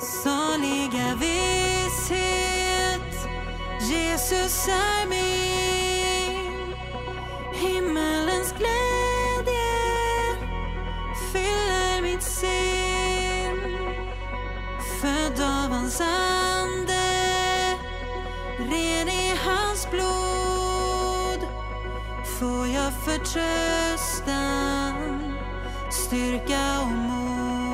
Saliga visshet, Jesus är min. Himmelens glädje fyller mitt sinn. Född av hans ande, ren i hans blod, får jag förtröstan, styrka och mod.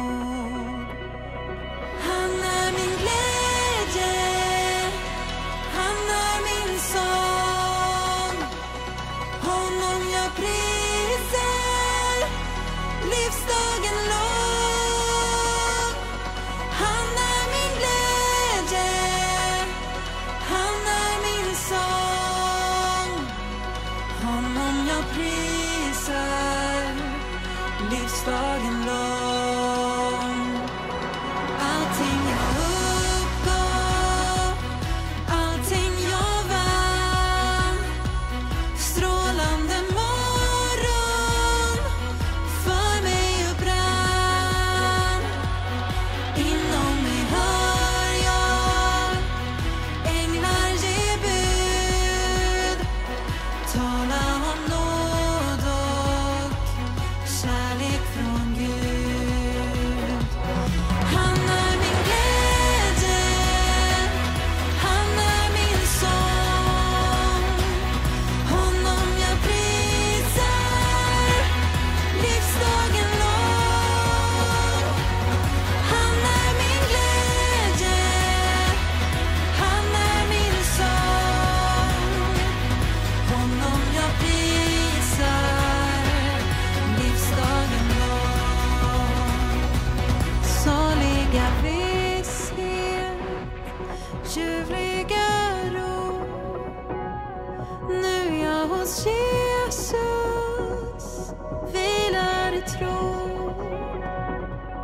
Han är min glädje, han är min sång. Honom jag prisar livsdagen lång. Han är min glädje, han är min sång. Honom jag prisar livsdagen lång. Allting jag uppgav, allting jag vann, strålande morgon för mig upprann. Inom mig hör jag änglar ge bud, tala om nåd och kärlek från Gud. Han är min glädje, han är min sång. Honom jag prisar livsdagen lång. Han är min glädje, han är min sång. Honom jag prisar livsdagen lång. Saliga visshet, ljuvliga ro, nu jag hos Jesus vilar i tro.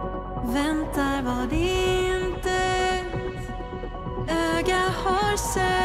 Väntar vad inte öga har sett,